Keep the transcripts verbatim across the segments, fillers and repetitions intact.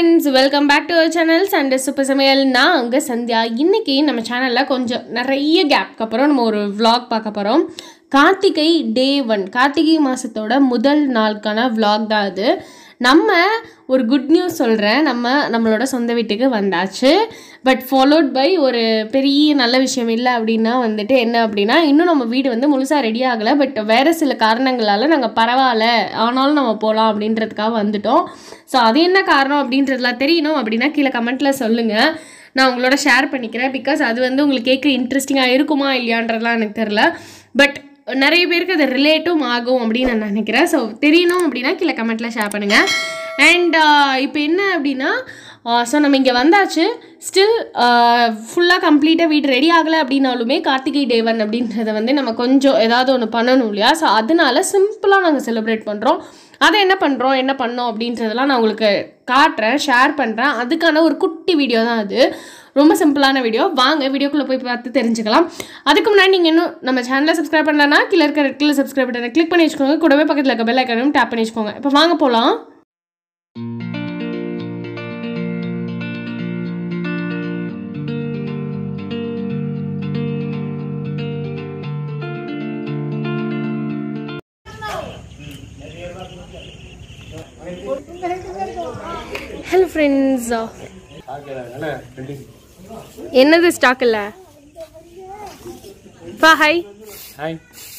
friends, welcome back to our channel Sunday Super Samayal. நான் உங்க சந்தியா. இன்னைக்கு நம்ம சேனல்ல கொஞ்சம் நிறைய கேப்க்கு அப்புறம் நம்ம ஒரு vlog பார்க்க போறோம். கார்த்திகை டே ஒன், கார்த்திகை மாசத்தோட முதல் நாளுக்கான vlog தான் அது. நம்ம ஒரு குட் நியூஸ் சொல்றேன். நம்ம நம்மளோட சொந்த வீட்டுக்கு வந்தாச்சு. பட் ஃபாலோட் பை ஒரு பெரிய நல்ல விஷயம் இல்லை அப்படின்னா வந்துட்டு என்ன அப்படின்னா, இன்னும் நம்ம வீடு வந்து முழுசாக ரெடி ஆகலை. பட் வேறு சில காரணங்களால் நாங்கள் பரவாயில்ல ஆனாலும் நம்ம போகலாம் அப்படின்றதுக்காக வந்துட்டோம். ஸோ அது என்ன காரணம் அப்படின்றதுலாம் தெரியணும் அப்படின்னா கீழே கமெண்ட்டில் சொல்லுங்கள். நான் உங்களோட ஷேர் பண்ணிக்கிறேன். பிகாஸ் அது வந்து உங்களுக்கு கேட்க இன்ட்ரெஸ்டிங்காக இருக்குமா இல்லையான்றதுலாம் எனக்கு தெரில. பட் நிறைய பேருக்கு அது ரிலேட்டும் ஆகும் அப்படின்னு நான் நினைக்கிறேன். ஸோ தெரியணும் அப்படின்னா கீழே கமெண்ட்டில் ஷேர் பண்ணுங்கள். அண்ட் இப்போ என்ன அப்படின்னா, ஸோ நம்ம இங்கே வந்தாச்சு. ஸ்டில் ஃபுல்லாக கம்ப்ளீட்டாக வீடு ரெடி ஆகலை அப்படின்னாலுமே கார்த்திகை டே ஒன் அப்படின்றத வந்து நம்ம கொஞ்சம் ஏதாவது ஒன்று பண்ணணும் இல்லையா? ஸோ அதனால சிம்பிளாக நாங்கள் செலிப்ரேட் பண்ணுறோம். அதை என்ன பண்ணுறோம் என்ன பண்ணோம் அப்படின்றதெல்லாம் நான் உங்களுக்கு காட்டுறேன், ஷேர் பண்ணுறேன். அதுக்கான ஒரு குட்டி வீடியோ தான் அது. ரொம்ப சிம்பிளான வீடியோ. வாங்க வீடியோக்குள்ளே போய் பார்த்து தெரிஞ்சுக்கலாம். அதுக்கு முன்னாடி நீங்கள் இன்னும் நம்ம சேனலை சப்ஸ்கிரைப் பண்ணலன்னா கீழே இருக்க ரெட் கலர் சப்ஸ்கிரைப் பட்டனை கிளிக் பண்ணி வச்சுக்கோங்க. கூடவே பக்கத்தில் இருக்க பெல் ஐக்கானையும் டேப் பண்ணி வச்சுக்கோங்க. இப்போ வாங்க போகலாம். ஹலோ ஃப்ரெண்ட்ஸ், என்னது ஸ்டாக் இல்லை? பா hi hi.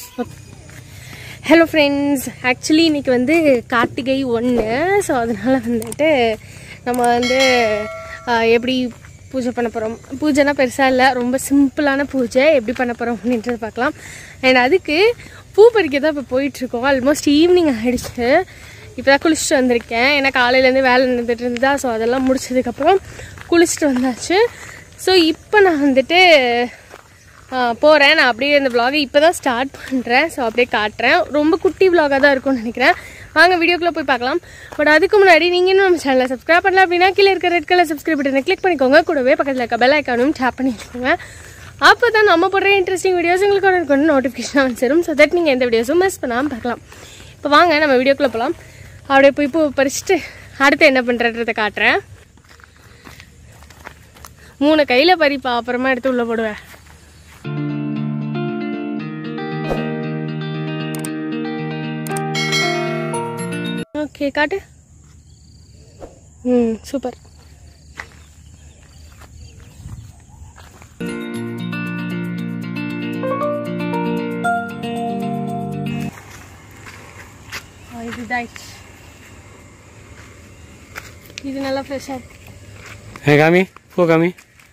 Hello friends, actually இன்றைக்கி வந்து கார்த்திகை ஒன்று. ஸோ அதனால் வந்துட்டு நம்ம வந்து எப்படி பூஜை பண்ண போகிறோம். பூஜைனா பெருசாக இல்லை, ரொம்ப சிம்பிளான பூஜை எப்படி பண்ண போகிறோம் அப்படின்றது பார்க்கலாம். அண்ட் அதுக்கு பூ பறிக்க தான் இப்போ போயிட்டுருக்கோம். ஆல்மோஸ்ட் ஈவினிங் ஆகிடுச்சு. இப்போ தான் குளிச்சுட்டு வந்திருக்கேன். ஏன்னா காலையிலேருந்து வேலை நடந்துட்டு இருந்ததா. ஸோ அதெல்லாம் முடிச்சதுக்கப்புறம் குளிச்சுட்டு வந்தாச்சு. ஸோ இப்போ நான் வந்துட்டு போகிறேன். நான் அப்படியே இந்த விலாகை இப்போ தான் ஸ்டார்ட் பண்ணுறேன். ஸோ அப்படியே காட்டுறேன். ரொம்ப குட்டி விலாகாக தான் இருக்கும்னு நினைக்கிறேன். வாங்க வீடியோக்குள்ளே போய் பார்க்கலாம். பட் அதுக்கு முன்னாடி நீங்கள் இன்னும் நம்ம சேனலை சப்ஸ்கிரைப் பண்ணல அப்படின்னா கீழே இருக்க ரெட் கலர் சப்ஸ்கிரைப் பட்டனை கிளிக் பண்ணிக்கோங்க. கூடவே பக்கத்தில் இருக்க பெல் ஐக்கானும் டேப் பண்ணி வச்சுக்கோங்க. அப்போ தான் நம்ம போடுற இன்ட்ரெஸ்டிங் வீடியோஸ் உங்களுக்கு ஒன்று கொண்டு நோட்டிஃபிகேஷன் வந்து சேரும். ஸோ தட் நீங்கள் எந்த வீடியோஸும் மிஸ் பண்ணாமல் பார்க்கலாம். இப்போ வாங்க நம்ம வீடியோக்குள்ளே போகலாம். அப்படியே போய் பூ பறிச்சுட்டு அடுத்து என்ன பண்ணுறன்றதை காட்டுறேன். மூணு கையில் பறிப்பா, அப்புறமா எடுத்து உள்ளே போடுவேன். ஓகே காட்டு. ம் சூப்பர். இதுதாயிடுச்சு. இது நல்லா ஃப்ரெஷ்ஷாக இருக்கு. ஹே காமி, பூ காமி.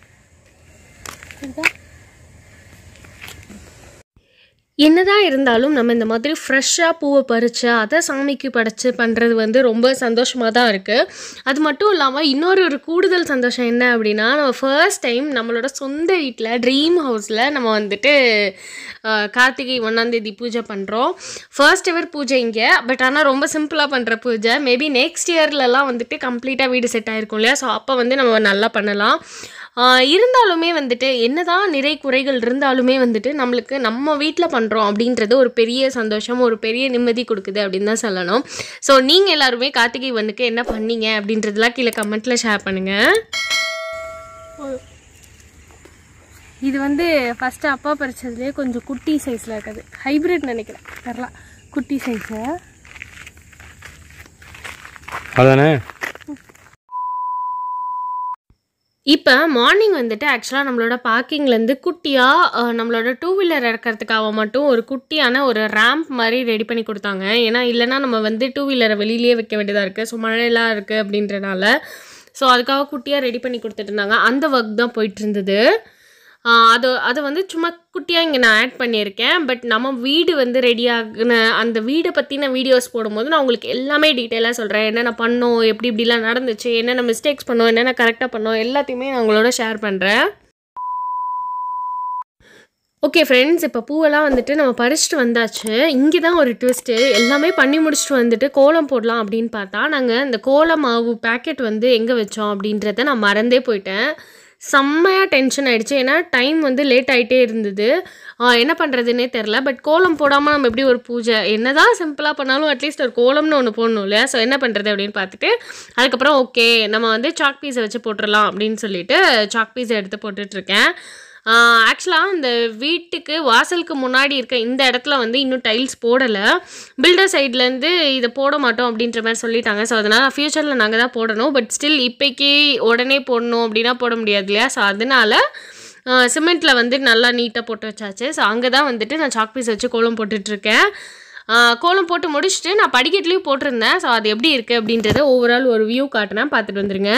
என்னதான் இருந்தாலும் நம்ம இந்த மாதிரி ஃப்ரெஷ்ஷாக பூவை பறித்து அதை சாமிக்கு படைச்சு பண்ணுறது வந்து ரொம்ப சந்தோஷமாக தான் இருக்குது. அது மட்டும் இல்லாமல் இன்னொரு ஒரு கூடுதல் சந்தோஷம் என்ன அப்படின்னா, நம்ம ஃபர்ஸ்ட் டைம் நம்மளோட சொந்த வீட்டில் ட்ரீம் ஹவுஸில் நம்ம வந்துட்டு கார்த்திகை ஒன்றாந்தேதி பூஜை பண்ணுறோம். ஃபர்ஸ்ட் எவர் பூஜை இங்கே. பட் ஆனால் ரொம்ப சிம்பிளாக பண்ணுற பூஜை. மேபி நெக்ஸ்ட் இயர்லலாம் வந்துட்டு கம்ப்ளீட்டாக வீடு செட் ஆகிருக்கும் இல்லையா? ஸோ அப்போ வந்து நம்ம நல்லா பண்ணலாம். இருந்தாலுமே வந்துட்டு என்னதான் நிறை குறைகள் இருந்தாலுமே வந்துட்டு நம்மளுக்கு நம்ம வீட்டில் பண்ணுறோம் அப்படின்றது ஒரு பெரிய சந்தோஷம், ஒரு பெரிய நிம்மதி கொடுக்குது அப்படின்னு தான் சொல்லணும். ஸோ நீங்கள் எல்லாருமே கார்த்திகை ஒன்றுக்கு என்ன பண்ணீங்க அப்படின்றதுலாம் கீழே கமெண்ட்டில் ஷேர் பண்ணுங்கள். இது வந்து ஃபஸ்ட்டு அப்பா பறிச்சதுலேயே கொஞ்சம் குட்டி சைஸில் இருக்காது, ஹைப்ரிட் நினைக்கிறேன், தெரியல, குட்டி சைஸு. அதானே. இப்போ மார்னிங் வந்துட்டு ஆக்சுவலாக நம்மளோட பார்க்கிங்லேருந்து குட்டியாக நம்மளோட டூ வீலர் இறக்கிறதுக்காக மட்டும் ஒரு குட்டியான ஒரு ரேம்ப் மாதிரி ரெடி பண்ணி கொடுத்தாங்க. ஏன்னா இல்லைனா நம்ம வந்து டூ வீலரை வெளியிலேயே வைக்க வேண்டியதாக இருக்குது. ஸோ மழையெல்லாம் இருக்குது அப்படின்றனால ஸோ அதுக்காக குட்டியாக ரெடி பண்ணி கொடுத்துட்டு இருந்தாங்க. அந்த ஒர்க் தான் போயிட்டு இருந்தது. அது அதை வந்து சும்மா குட்டியாக இங்கே நான் ஆட் பண்ணியிருக்கேன். பட் நம்ம வீடு வந்து ரெடி ஆகின அந்த வீடை பற்றின வீடியோஸ் போடும்போது நான் உங்களுக்கு எல்லாமே டீட்டெயிலாக சொல்கிறேன். என்னென்ன பண்ணோம், எப்படி இப்படிலாம் நடந்துச்சு, என்னென்ன மிஸ்டேக்ஸ் பண்ணோம், என்னென்ன கரெக்டாக பண்ணோம், எல்லாத்தையுமே நான் உங்களோட ஷேர் பண்ணுறேன். ஓகே ஃப்ரெண்ட்ஸ், இப்போ பூவெல்லாம் வந்துட்டு நம்ம பறிச்சுட்டு வந்தாச்சு. இங்கே தான் ஒரு ட்விஸ்ட்டு. எல்லாமே பண்ணி முடிச்சுட்டு வந்துட்டு கோலம் போடலாம் அப்படின்னு பார்த்தா நாங்கள் இந்த கோல மாவு பேக்கெட் வந்து எங்கே வச்சோம் அப்படின்றத நான் மறந்தே போயிட்டேன். செம்மையாக டென்ஷன் ஆகிடுச்சு. ஏன்னா டைம் வந்து லேட் ஆகிட்டே இருந்தது. என்ன பண்ணுறதுன்னே தெரில. பட் கோலம் போடாமல் நம்ம எப்படி ஒரு பூஜை என்ன தான் சிம்பிளாக பண்ணாலும் அட்லீஸ்ட் ஒரு கோலம்னு ஒன்று போடணும் இல்லையா? ஸோ என்ன பண்ணுறது அப்படின்னு பார்த்துட்டு அதுக்கப்புறம் ஓகே நம்ம வந்து சாக் பீஸை வச்சு போட்டுடலாம் அப்படின்னு சொல்லிட்டு சாக் பீஸை எடுத்து போட்டுட்ருக்கேன். ஆக்சுவலாக இந்த வீட்டுக்கு வாசலுக்கு முன்னாடி இருக்க இந்த இடத்துல வந்து இன்னும் டைல்ஸ் போடலை. பில்டர் சைட்லேருந்து இதை போட மாட்டோம் அப்படின்ற மாதிரி சொல்லிட்டாங்க. ஸோ அதனால் ஃப்யூச்சரில் நாங்கள் தான் போடணும். பட் ஸ்டில் இப்போக்கி உடனே போடணும் அப்படின்னா போட முடியாது இல்லையா? ஸோ அதனால் சிமெண்ட்டில் வந்து நல்லா நீட்டாக போட்டு வச்சாச்சு. ஸோ அங்கே தான் வந்துட்டு நான் சாக் பீஸ் வச்சு கோலம் போட்டுட்ருக்கேன். கோலம் போட்டு முடிச்சுட்டு நான் படிக்கட்டுலேயும் போட்டிருந்தேன். ஸோ அது எப்படி இருக்குது அப்படின்றத ஓவரால் ஒரு வியூ காட்டினேன், பார்த்துட்டு வந்துருங்க.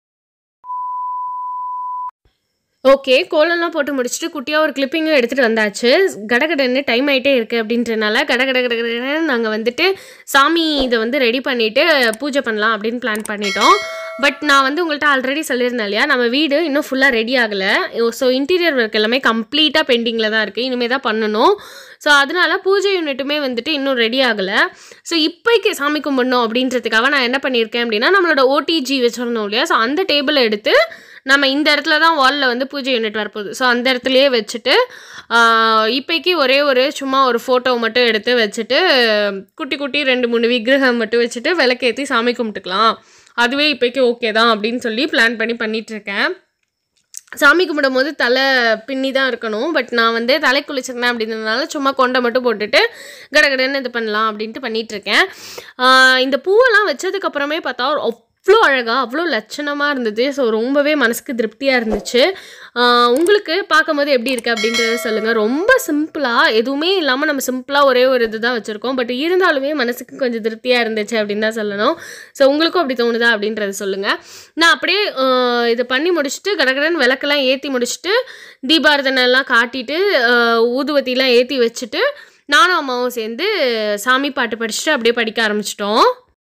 ஓகே, கோலம்லாம் போட்டு முடிச்சுட்டு குட்டியாக ஒரு கிளிப்பிங்கும் எடுத்துகிட்டு வந்தாச்சு. கடகடன்னு டைம் ஆகிட்டே இருக்குது அப்படின்றனால கடகட கடகடன்னு நாங்கள் வந்துட்டு சாமி இதை வந்து ரெடி பண்ணிவிட்டு பூஜை பண்ணலாம் அப்படின்னு பிளான் பண்ணிட்டோம். பட் நான் வந்து உங்கள்கிட்ட ஆல்ரெடி சொல்லியிருந்தேன் இல்லையா, நம்ம வீடு இன்னும் ஃபுல்லாக ரெடி ஆகலை. ஸோ இன்டீரியர் ஒர்க் எல்லாமே கம்ப்ளீட்டாக பெண்டிங்கில் தான் இருக்குது, இனிமேல் தான் பண்ணணும். ஸோ அதனால பூஜை யூனிட்டுமே வந்துட்டு இன்னும் ரெடி ஆகலை. ஸோ இப்போக்கி சாமி கும்பிடணும் அப்படின்றதுக்காக நான் என்ன பண்ணியிருக்கேன் அப்படின்னா, நம்மளோட ஓடிஜி வச்சுருந்தோம் இல்லையா, ஸோ அந்த டேபிளை எடுத்து நம்ம இந்த இடத்துல தான் வாலில் வந்து பூஜை யூனிட் வரப்போகுது. ஸோ அந்த இடத்துலையே வச்சுட்டு இப்போக்கி ஒரே ஒரு சும்மா ஒரு ஃபோட்டோ மட்டும் எடுத்து வச்சுட்டு குட்டி குட்டி ரெண்டு மூணு விக்கிரகம் மட்டும் வச்சுட்டு விளக்கேற்றி சாமி கும்பிட்டுக்கலாம். அதுவே இப்போக்கி ஓகே தான் அப்படின்னு சொல்லி பிளான் பண்ணி பண்ணிகிட்ருக்கேன். சாமி கும்பிடும் போது தலை பின்னி தான் இருக்கணும். பட் நான் வந்து தலை குளிச்சிருந்தேன் அப்படின்றதுனால சும்மா கொண்டை மட்டும் போட்டுட்டு கடகடன்னு இது பண்ணலாம் அப்படின்ட்டு பண்ணிகிட்ருக்கேன். இந்த பூவெல்லாம் வச்சதுக்கப்புறமே பார்த்தா அவ்வளோ அழகாக அவ்வளோ லட்சணமாக இருந்தது. ஸோ ரொம்பவே மனசுக்கு திருப்தியாக இருந்துச்சு. உங்களுக்கு பார்க்கும்போது எப்படி இருக்குது அப்படின்றத சொல்லுங்கள். ரொம்ப சிம்பிளாக எதுவுமே இல்லாமல் நம்ம சிம்பிளாக ஒரே ஒரு இது தான் வச்சுருக்கோம். பட் இருந்தாலுமே மனசுக்கு கொஞ்சம் திருப்தியாக இருந்துச்சு அப்படின்னு தான் சொல்லணும். ஸோ உங்களுக்கும் அப்படி தோணுதா அப்படின்றத சொல்லுங்கள். நான் அப்படியே இதை பண்ணி முடிச்சுட்டு கடகடன்னு விளக்கெல்லாம் ஏற்றி முடிச்சுட்டு தீபாரதனைலாம் காட்டிட்டு ஊதுவத்திலாம் ஏற்றி வச்சுட்டு நானும் அம்மாவும் சேர்ந்து சாமி பாட்டு படிச்சுட்டு அப்படியே படிக்க ஆரம்பிச்சிட்டோம்.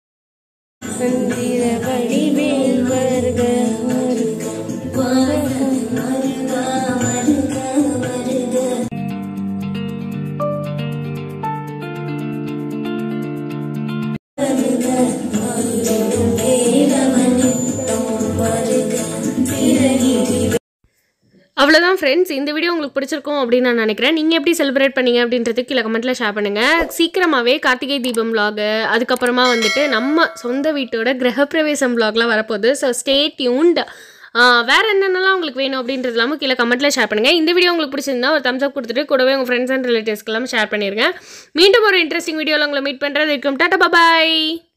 அவ்வளோதான் ஃப்ரெண்ட்ஸ், இந்த வீடியோ உங்களுக்கு பிடிச்சிருக்கும் அப்படின்னு நான் நினைக்கிறேன். நீங்கள் எப்படி செலிப்ரேட் பண்ணீங்க அப்படின்றதுக்கு கீழே கமெண்ட்டில் ஷேர் பண்ணுங்கள். சீக்கிரமாகவே கார்த்திகை தீபம் விலாகு, அதுக்கப்புறமா வந்துட்டு நம்ம சொந்த வீட்டோட கிரகப்பிரவேசம் விலாக்லாம் வரப்போகுது. So stay tuned. வேறு என்னென்னலாம் உங்களுக்கு வேணும் அப்படின்றது இல்லாமல் கீழே கமெண்ட்டில் ஷேர் பண்ணுங்கள். இந்த வீடியோ உங்களுக்கு பிடிச்சிருந்தா ஒரு தம்ஸ் அப் கொடுத்துட்டு கூடவே உங்கள் ஃப்ரெண்ட்ஸ் அண்ட் ரிலேட்டிவ்ஸ்க்கு எல்லாம் ஷேர் பண்ணிடுங்க. மீண்டும் ஒரு இன்ட்ரெஸ்டிங் வீடியோவில் உங்களை மீட் பண்ணுறது இருக்கும். டாடா பாய்.